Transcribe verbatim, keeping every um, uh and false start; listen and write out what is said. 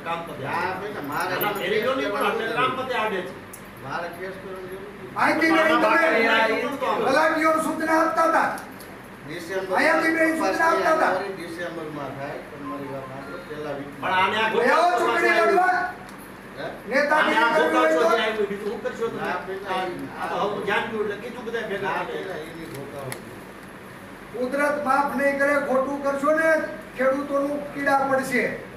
કામ પતે હા બેટા મારે એની નો નહીં પણ આપણે કામ પતે આવડે છે મારે કેસ કરવાની જરૂર નથી. અહીંથી બેન તમે તલાટીઓ સૂચના આપતા હતા ડિસેમ્બર અહીંયાથી બેન સૂચના આપતા હતા. ડિસેમ્બરમાં થાય તમારી વાત સાંભળો પહેલા વીકમાં. પણ આને આ એવો ગોપાલ ચૂંટણી લડવા હે? નેતાગીરી આને આ કરવી ગોપાલ હોય તો ચોધરી આવ્યું, બીજું શું કરશો તમે? ના, બેટા, આ તો હવે ધ્યાન દો એટલે કીધું બધા ભેગા ના થઈને. બેટા એની ગોતાવો. કુદરત માફ નહીં કરે, ખોટું કરશો ને ખેડૂતોનું કીડા પડશે.